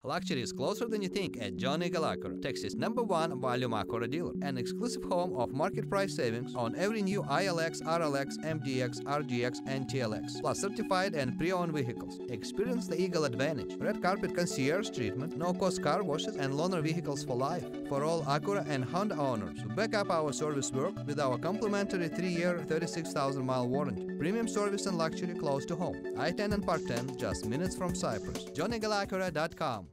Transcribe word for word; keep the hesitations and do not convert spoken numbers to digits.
Luxury is closer than you think at John Eagle Acura, Texas' number one volume Acura dealer. An exclusive home of market price savings on every new I L X, R L X, M D X, R G X, and T L X, plus certified and pre-owned vehicles. Experience the Eagle Advantage. Red carpet concierge treatment, no-cost car washes, and loaner vehicles for life. For all Acura and Honda owners, back up our service work with our complimentary three-year, thirty-six thousand mile warranty. Premium service and luxury close to home. I ten and Park ten, just minutes from Cypress. John Eagle Acura dot com.